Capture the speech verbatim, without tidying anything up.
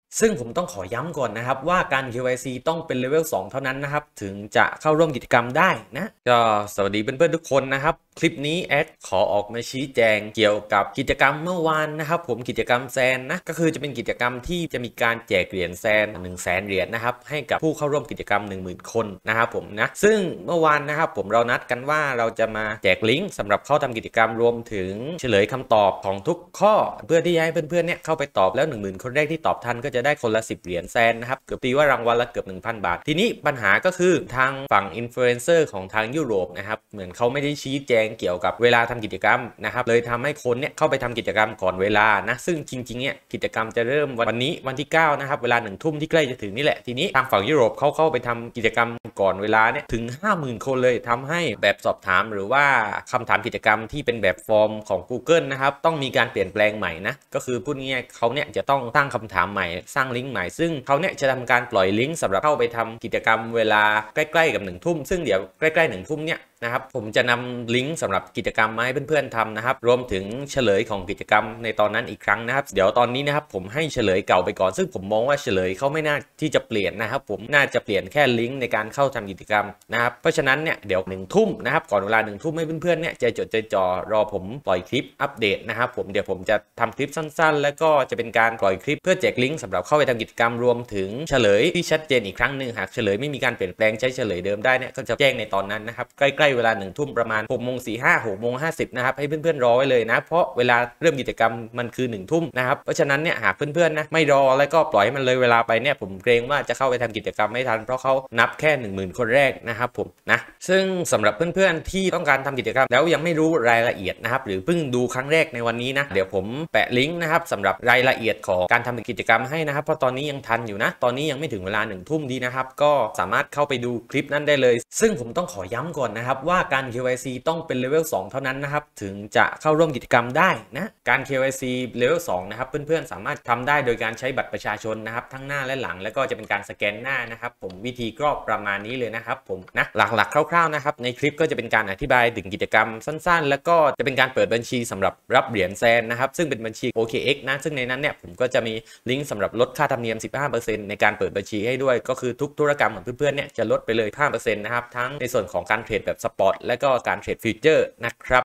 ซึ่งผมต้องขอย้ำก่อนนะครับว่าการ เค วาย ซี ต้องเป็นเลเวลสองเท่านั้นนะครับถึงจะเข้าร่วมกิจกรรมได้นะก็สวัสดีเพื่อนๆทุกคนนะครับคลิปนี้แอดขอออกมาชี้แจงเกี่ยวกับกิจกรรมเมื่อวานนะครับผมกิจกรรมแซนนะก็คือจะเป็นกิจกรรมที่จะมีการแจกเหรียญแซนหนึ่งแสนเหรียญนะครับให้กับผู้เข้าร่วมกิจกรรม หนึ่งหมื่น คนนะครับผมนะซึ่งเมื่อวานนะครับผมเรานัดกันว่าเราจะมาแจกลิงก์สำหรับเข้าทำกิจกรรมรวมถึงเฉลยคำตอบของทุกข้อเพื่อที่ให้เพื่อนๆเนี่ยเข้าไปตอบแล้ว หนึ่งหมื่น คนแรกที่ตอบทันก็จะได้คนละสิบเหรียญแซนนะครับเกือบตีว่ารางวัลละเกือบ หนึ่งพัน บาททีนี้ปัญหาก็คือทางฝั่งอินฟลูเอนเซอร์ของทางยุโรปนะครับเหมือนเขาไม่ได้ชี้แจงเกี่ยวกับเวลาทำกิจกรรมนะครับเลยทำให้คนเนี่ยเข้าไปทำกิจกรรมก่อนเวลานะซึ่งจริงๆเนี่ยกิจกรรมจะเริ่มวันนี้วันที่เก้านะครับเวลาหนึ่งทุ่มที่ใกล้จะถึงนี่แหละทีนี้ทางฝั่งยุโรปเขาเข้าไปทำกิจกรรมก่อนเวลาเนี่ยถึง ห้าหมื่น คนเลยทำให้แบบสอบถามหรือว่าคำถามกิจกรรมที่เป็นแบบฟอร์มของ Google นะครับต้องมีการเปลี่ยนแปลงใหม่นะก็คือพูดง่ายๆเขาเนี่ยจะต้องตั้งคำถามใหม่สร้างลิงก์ใหม่ซึ่งเขาเนี่ยจะทำการปล่อยลิงก์สำหรับเข้าไปทำกิจกรรมเวลาใกล้ๆกับหนึ่งทุ่มซึ่งเดี๋ยวใกล้ๆหนึ่งทุ่มเนี่ยนะครับผมจะนำลิงก์สำหรับกิจกรรมมาให้เพื่อนๆทำนะครับรวมถึงเฉลยของกิจกรรมในตอนนั้นอีกครั้งนะครับเดี๋ยวตอนนี้นะครับผมให้เฉลยเก่าไปก่อนซึ่งผมมองว่าเฉลยเขาไม่น่าที่จะเปลี่ยนนะครับผมน่าจะเปลี่ยนแค่ลิงก์ในการเข้าทำกิจกรรมนะครับเพราะฉะนั้นเนี่ยเดี๋ยวหนึ่งทุ่มนะครับก่อนเวลาหนึ่งทุ่มให้เพื่อนๆเนี่ยใจจดใจจ่อรอผมปล่อยคลิปอัปเดตนะครับผมเดี๋ยวผมจะทำคลิปสั้นๆแล้วก็จะเป็นการปล่อยคลิปเพื่อแจกลิงก์สำหรับเข้าไปทำกิจกรรมรวมถึงเฉลยที่ชัดเจนอีกครั้งหนึ่งหากเฉลยไม่มีการเปลี่ยนแปลงใช้เฉลยเดิมได้เนี่ยก็จะแจ้งในตอนนั้นนะครับใกล้ๆเวลาหนึ่งทุ่มประมาณหกโมงสี่สิบห้า หกโมงห้าสิบนะครับให้เพื่อนๆรอไว้เลยนะเพราะเวลาเริ่มกิจกรรมมันคือหนึ่งทุ่มนะครับเพราะฉะนั้นเนี่ยหากเพื่อนๆนะไม่รอแล้วก็ปล่อยให้มันเลยเวลาไปเนี่ยผมเกรงว่าจะเข้าไปทำกิจกรรมไม่ทันเพราะเขานับแค่ หนึ่งหมื่น คนแรกนะครับผมนะซึ่งสำหรับเพื่อนๆที่ต้องการทำกิจกรรมแล้วยังไม่รู้รายละเอียดนะครับหรือเพิ่งดูครั้งแรกในวันนี้นะเดี๋ยวผมแปะลิงก์นะครับสำหรับรายละเอียดของการทำกิจกรรมให้นะครับเพราะตอนนี้ยังทันอยู่นะตอนนี้ยังไม่ถึงเวลาหนึ่งทุ่มดีนะครับก็สามารถเข้าไปดูคลิปนั้นได้เลยซึ่งผมต้องขอย้ำก่อนนะครับว่าการ เค วาย ซี ต้องเป็นเลเวลสองเท่านั้นนะครับถึงจะเข้าร่วมกิจกรรมได้นะการ เค วาย ซี เลเวลสองนะครับเพื่อนๆสามารถทำได้โดยการใช้บัตรประชาชนนะครับทั้งหน้าและหลังแล้วก็จะเป็นการสแกนหน้านะครับผมวิธีก็ประมาณนี้เลยนะครับผมนะหลักๆคร่าวๆนะครับในคลิปก็จะเป็นการอธิบายถึงกิจกรรมสั้นๆแล้วก็จะเป็นการเปิดบัญชีสำหรับรับเหรียญแซนนะครับซึ่งเป็นบัญชี โอ เค เอ็กซ์ นะซึ่งในนั้นเนี่ยผมก็จะมีลิงก์สำหรับลดค่าธรรมเนียม สิบห้าเปอร์เซ็นต์ ในการเปิดบัญชีให้ด้วยก็คือทุกธุรกรรมของเพื่อนๆเนี่ยจะลดไปเลย ห้าเปอร์เซ็นต์ นะครับทั้งในส่วนของการเทรดแบบสปอตและก็การเทรดฟิวเจอร์นะครับ